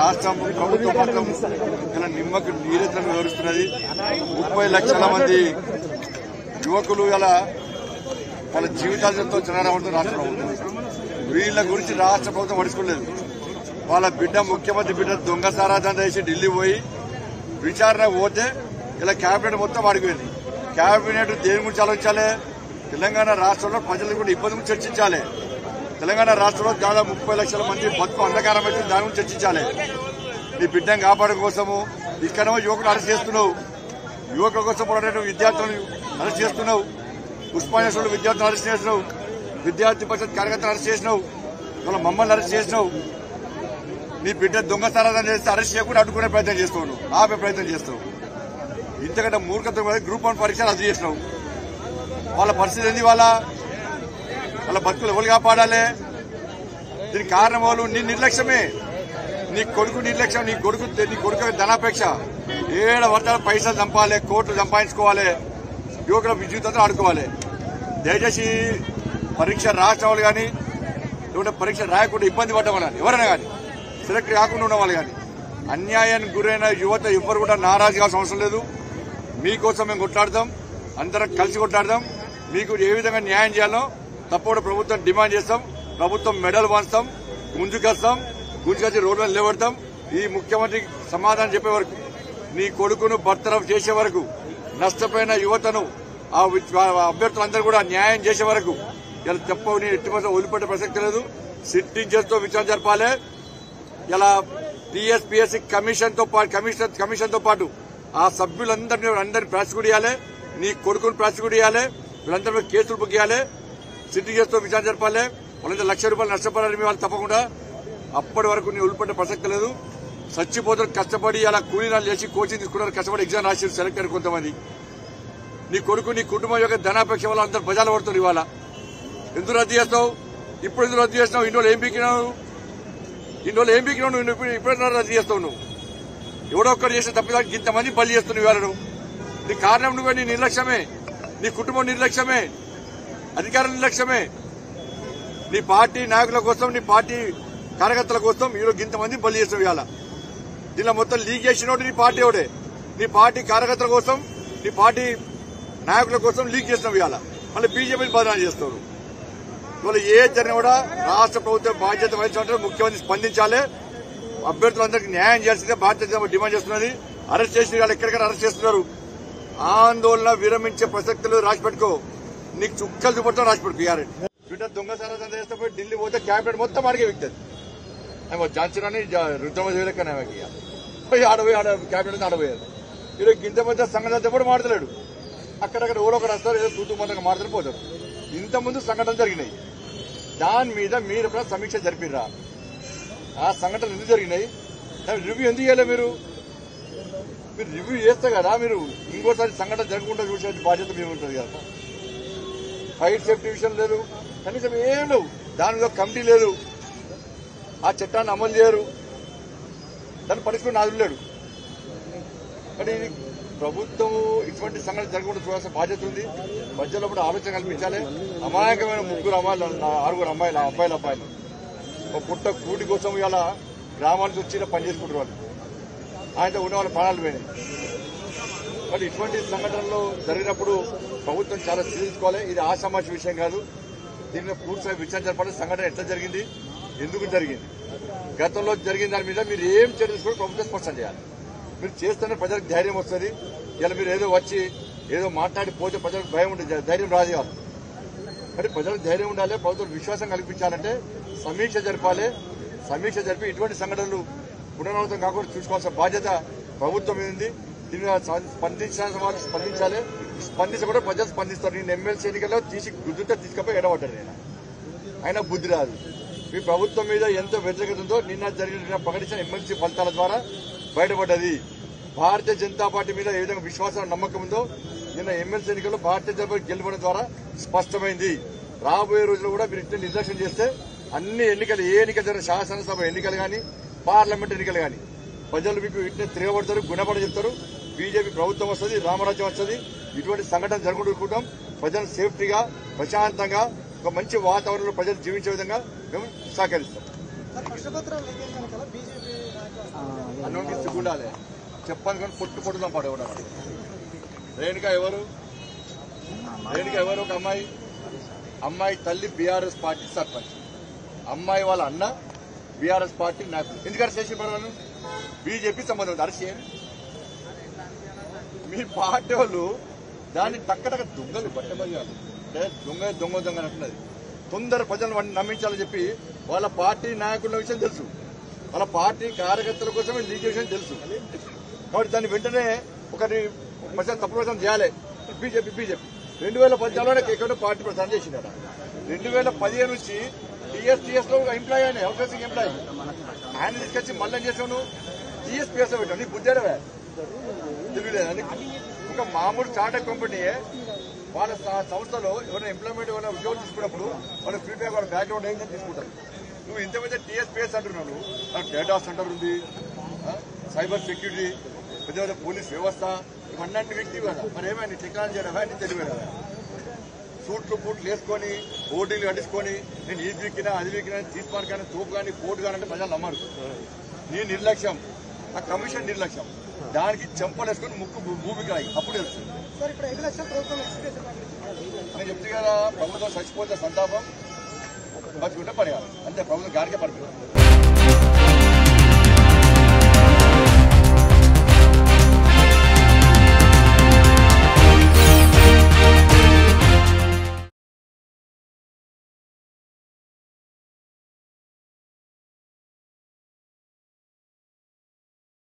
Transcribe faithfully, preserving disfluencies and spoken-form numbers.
రాష్ట్రం ప్రభుత్వం మొత్తం ఇలా నిమ్మకు నీరెత్తను వివరిస్తున్నది. ముప్పై లక్షల మంది యువకులు ఇలా వాళ్ళ జీవితాలతో చిన్నారవుతుంది రాష్ట్ర ప్రభుత్వం. వీళ్ళ గురించి రాష్ట్ర ప్రభుత్వం పడుచుకోలేదు. వాళ్ళ బిడ్డ ముఖ్యమంత్రి బిడ్డ దొంగ సారాధన చేసి ఢిల్లీ పోయి విచారణ పోతే ఇలా కేబినెట్ మొత్తం అడిగిపోయింది. కేబినెట్ దేని గురించి ఆలోచించాలి? తెలంగాణ రాష్ట్రంలో ప్రజల కూడా ఇబ్బంది గురించి చర్చించాలి. తెలంగాణ రాష్ట్రంలో దాదాపు ముప్పై లక్షల మంది బతుకు అంధకారం అయితే దాని గురించి చర్చించాలి. నీ బిడ్డను కాపాడడం కోసము ఇక్కడేమో యువకులు అరెస్ట్ చేస్తున్నావు, యువకుల కోసం పోరాడే విద్యార్థులను అరెస్ట్ చేస్తున్నావు, ఉస్మానియా విద్యార్థులను అరెస్ట్ చేసినావు, విద్యార్థి పరిషత్ కార్యకర్తలు అరెస్ట్ చేసినావు, ఇవాళ మమ్మల్ని అరెస్ట్ చేసినావు. నీ బిడ్డ దొంగ సారాధన చేస్తే అరెస్ట్ చేయకుండా అడ్డుకునే ప్రయత్నం చేస్తావు, నువ్వు ఆపే ప్రయత్నం చేస్తావు. ఇంతకంటే మూర్ఖత్వం గ్రూప్ వన్ పరీక్షలు రద్దు చేసినావు. వాళ్ళ పరిస్థితి ఏంది? వాళ్ళ వాళ్ళ బతుకులు ఎవరు కాపాడాలి? దీనికి కారణం వాళ్ళు నీ నిర్లక్ష్యమే. నీ కొడుకు నిర్లక్ష్యం, నీ కొడుకు నీ కొడుకు ధనాపేక్ష. ఏడు వర్షాలు పైసలు చంపాలి, కోట్లు సంపాదించుకోవాలి, యువకుల జీవితంతో ఆడుకోవాలి. దయచేసి పరీక్ష రాసిన వాళ్ళు కానీ లేకుంటే పరీక్ష రాయకుండా ఇబ్బంది పడ్డవాళ్ళు ఎవరైనా కానీ సెలెక్ట్ కాకుండా ఉన్న వాళ్ళు కానీ అన్యాయానికి గురైన యువత ఎవ్వరు కూడా నారాజు కావాల్సిన అవసరం లేదు. మీకోసం మేము కొట్లాడతాం, అందరం కలిసి కొట్లాడదాం. మీకు ఏ విధంగా న్యాయం చేయాలో తప్పకుండా ప్రభుత్వం డిమాండ్ చేస్తాం. ప్రభుత్వం మెడల్ వంచుతాం, గుంజుకొస్తాం, గుంజుకొచ్చి రోడ్లు నిలబెడతాం. ఈ ముఖ్యమంత్రికి సమాధానం చెప్పే వరకు, నీ కొడుకును బర్తరఫ్ చేసే వరకు, నష్టపోయిన యువతను ఆ అభ్యర్థులందరూ కూడా న్యాయం చేసే వరకు ఇలా చెప్ప నేను ఎట్టి పరిస్థితుల్లో వదిలిపెట్టే ప్రసక్తి లేదు. సిట్టింగ్ చేస్తూ విచారణ జరపాలి. ఇలా టీఎస్పీఎస్సీ కమిషన్ తో పాటు కమిషన్ కమిషన్ తో పాటు ఆ సభ్యులందరినీ అందరినీ ప్రాసిక్యూట్ చేయాలి. నీ కొడుకును ప్రాసిక్యూట్ చేయాలి. వీళ్ళందరి కేసులు బుక్ చేయాలి. సిట్టింగ్ చేస్తూ విచారణ జరపాలి. వాళ్ళంతా లక్ష రూపాయలు నష్టపడాలి. మీ వాళ్ళు తప్పకుండా అప్పటి వరకు నీ వదిలిపెట్టే ప్రసక్తి లేదు. చచ్చిపోతారు కష్టపడి అలా కూలీనాలు చేసి కోచింగ్ తీసుకున్నారు, కష్టపడి ఎగ్జామ్ రాసి సెలెక్ట్ అయ్యారు కొంతమంది. నీ కొడుకు నీ కుటుంబం యొక్క ధనాపేక్ష వల్ల అందరు ప్రజలు పడుతున్నారు. ఇవాళ ఎందుకు రద్దు చేస్తావు? ఇప్పుడు ఎందుకు రద్దు చేస్తున్నావు? ఇన్ని రోజులు ఏం పీకినావు? ఇన్ని రోజులు ఏం పీకినావు? నువ్వు ఇప్పుడు రద్దు చేస్తావు? నువ్వు ఎవడో ఒక్కరు చేసిన తప్పిదానికి ఇంతమంది బలి చేస్తున్నావు ఇవాళ. నువ్వు నీ కారణం నువ్వే, నీ నిర్లక్ష్యమే, నీ కుటుంబం నిర్లక్ష్యమే, అధికారుల నిర్లక్ష్యమే. నీ పార్టీ నాయకుల కోసం, నీ పార్టీ కార్యకర్తల కోసం ఈరోజు ఇంతమంది బలి చేస్తావు ఇవాళ. దీనిలో మొత్తం లీక్ చేసినోడు నీ పార్టీ ఎవడే. నీ పార్టీ కార్యకర్తల కోసం, నీ పార్టీ నాయకుల కోసం లీక్ చేస్తున్నావు ఇవాళ. మళ్ళీ బీజేపీని బదనాలు చేస్తారు. ఇవాళ ఏ జరిగినా కూడా రాష్ట్ర ప్రభుత్వం బాధ్యత వహించాలంటే ముఖ్యమంత్రి స్పందించాలి. అభ్యర్థులందరికీ న్యాయం చేయాల్సిందే బాధ్యత డిమాండ్ చేస్తున్నది. అరెస్ట్ చేసిన వాళ్ళు ఎక్కడికైనా అరెస్ట్ చేస్తున్నారు. ఆందోళన విరమించే ప్రసక్తులు రాసి పెట్టుకో. నీకు చుక్కలు చూపడతాం రాసి పెట్టుకో. యారే ట్విట్టర్ దొంగ సారాధన చేస్తే పోయి ఢిల్లీ పోతే క్యాబినెట్ మొత్తం అడిగే వ్యక్తి ఆమె జాన్సన్ అని రుద్రమదేవిలెక్కనే పోయి ఆడపోయి ఆడ క్యాబినెట్ ఆడబోయారు. ఈరోజు ఇంత మధ్య సంఘటన ఎప్పుడు మాడతలేడు. అక్కడక్కడ ఎవరో ఒకరు వస్తారు, ఏదో తూతూ మందంగా మాడతారు పోతారు. ఇంతకుముందు సంఘటనలు జరిగినాయి. దాని మీద మీరు ఎప్పుడైనా సమీక్ష జరిపిర్రా? ఆ సంఘటనలు ఎందుకు జరిగినాయి? రివ్యూ ఎందుకు చేయలే? మీరు మీరు రివ్యూ చేస్తే కదా మీరు ఇంకోసారి సంఘటన జరగకుండా చూసే బాధ్యత మేము ఉంటుంది కదా. ఫైర్ సేఫ్టీ విషయం లేదు, కనీసం ఏం లేవు. దాని మీద కమిటీ లేదు, ఆ చట్టాన్ని అమలు చేయరు, దాన్ని పనిష్మెంట్ నాదులేడు. కానీ ఇది ప్రభుత్వం ఇటువంటి సంఘటన జరగకుండా చూడాల్సిన బాధ్యత ఉంది. ప్రజల్లో కూడా ఆలోచన కల్పించాలి. అమాయకమైన ముగ్గురు అమ్మాయిలు, ఆరుగురు అమ్మాయిలు, అబ్బాయిలు అబ్బాయిలు ఒక పుట్ట కూటి కోసం ఇలా గ్రామాల నుంచి వచ్చి పనిచేసుకుంటారు. వాళ్ళు ఆయనతో ఉన్న వాళ్ళ ప్రాణాలు పోయినాయి. కానీ ఇటువంటి సంఘటనలు జరిగినప్పుడు ప్రభుత్వం చాలా సీరియసుకోవాలి. ఇది ఆషామాషి విషయం కాదు. దీనిలో పూర్తిగా విచారణ జరపాలి. సంఘటన ఎట్లా జరిగింది, ఎందుకు జరిగింది, గతంలో జరిగిన దాని మీద మీరు ఏం చర్య తీసుకోవాలి ప్రభుత్వం స్పష్టం చేయాలి. మీరు చేస్తేనే ప్రజలకు ధైర్యం వస్తుంది. ఇలా మీరు ఏదో వచ్చి ఏదో మాట్లాడి పోతే ప్రజలకు భయం ఉంటుంది, ధైర్యం రాదు కాదు. కానీ ప్రజలకు ధైర్యం ఉండాలి. ప్రభుత్వం విశ్వాసం కల్పించాలంటే సమీక్ష జరపాలి. సమీక్ష జరిపి ఇటువంటి సంఘటనలు పునరావృతం కాకుండా చూసుకోవాల్సిన బాధ్యత ప్రభుత్వం మీద ఉంది. దీని మీద స్పందించాల్సిన వాళ్ళు స్పందించాలి. స్పందించకుండా ప్రజలు స్పందిస్తారు. నేను ఎమ్మెల్సీ ఎన్నికల్లో తీసి గుద్దుతో తీసుకపోయి ఎడబడ్డాడు. నేను అయినా బుద్ధి రాదు. మీ ప్రభుత్వం మీద ఎంతో వ్యతిరేకత ఉందో నిన్న జరిగిన ప్రకటించిన ఎమ్మెల్సీ ఫలితాల ద్వారా బయటపడ్డది. భారతీయ జనతా పార్టీ మీద ఏ విధంగా విశ్వాసం నమ్మకం ఉందో నిన్న ఎమ్మెల్సీ ఎన్నికల్లో భారతీయ జనతా పార్టీ గెలుపడం ద్వారా స్పష్టమైంది. రాబోయే రోజుల్లో కూడా మీరు ఇట్లా నిర్లక్ష్యం చేస్తే అన్ని ఎన్నికలు, ఏ ఎన్నికలు జరిగిన శాసనసభ ఎన్నికలు కానీ పార్లమెంట్ ఎన్నికలు కానీ ప్రజలు మీకు ఇట్లా తిరగబడతారు, గుణపడ చెప్తారు. బీజేపీ ప్రభుత్వం వస్తుంది, రామరాజ్యం వస్తుంది. ఇటువంటి సంఘటన జరుగుకుంటాం. ప్రజలు సేఫ్టీగా, ప్రశాంతంగా, ఒక మంచి వాతావరణంలో ప్రజలు జీవించే విధంగా మేము సహకరిస్తాం. అన్నోనికి సిగ్గుండాలి చెప్పాను కానీ పొట్టు పొట్టుదాం పడేవాడు రేణుక ఎవరు రేణుక ఎవరు ఒక అమ్మాయి అమ్మాయి తల్లి బీఆర్ఎస్ పార్టీ సర్పంచ్ అమ్మాయి వాళ్ళ అన్న బీఆర్ఎస్ పార్టీ నాయకులు ఎందుకంటే చేసి పడవాను బీజేపీ సంబంధం అరెస్ట్ చేయండి మీ పార్టీ వాళ్ళు దాన్ని టక్కటక్క దొంగలు పట్టబోయాలి అంటే దొంగ దొంగ దొంగ అంటున్నది తొందర ప్రజలను నమ్మించాలని చెప్పి వాళ్ళ పార్టీ నాయకుల విషయం తెలుసు వాళ్ళ పార్టీ కార్యకర్తల కోసమే లీక్ విషయం తెలుసు కాబట్టి దాన్ని వెంటనే ఒకరి ప్రచారం తప్పు ప్రచారం చేయాలి బీజేపీ బీజేపీ రెండు వేల పద్నాలుగులో కేకే పార్టీ ప్రచారం చేసిందట రెండు వేల పదిహేను నుంచి టీఎస్టీఎస్ లో ఎంప్లాయీ ఆయన అవుట్సోర్సింగ్ ఎంప్లాయీ ఆయన తీసుకొచ్చి మళ్ళీ చేసాను టీఎస్పీఎస్ లో పెట్టాను నీకు బుద్ధిడవే తెలియలేదని ఒక మామూలు స్టార్టప్ కంపెనీయే వాళ్ళ సంస్థలో ఎవరైనా ఎంప్లాయ్మెంట్ ఎవరైనా ఉద్యోగం తీసుకున్నప్పుడు వాళ్ళ ఫీడ్బ్యాక్ వాళ్ళ బ్యాక్గ్రౌండ్ ఏంటని తీసుకుంటారు నువ్వు ఇంతమంది టీఎస్పీఎస్ అంటున్నావు నాకు డేటా సెంటర్ ఉంది సైబర్ సెక్యూరిటీ పెద్ద పెద్ద పోలీస్ వ్యవస్థ ఇవన్నీ వ్యక్తి కదా మరి ఏమైనా టెక్నాలజీ అయినా నీ తెలివి కదా సూట్లు బూట్లు వేసుకొని ఓటీలు కట్టించుకొని నేను ఈద్ వీకినా అది వీకినా తీర్పాను కానీ తోపు కానీ కోర్టు కానీ అంటే ప్రజలు నమ్మరు నీ నిర్లక్ష్యం ఆ కమిషన్ నిర్లక్ష్యం దానికి చెంపలేసుకొని ముక్కు భూమికి రాయి అప్పుడు తెలుస్తుంది నేను చెప్తే కదా ప్రభుత్వం చచ్చిపోతే సంతాపం బతుకుంటే పరిహారం అంతే ప్రభుత్వం గాడికే పడిపోయింది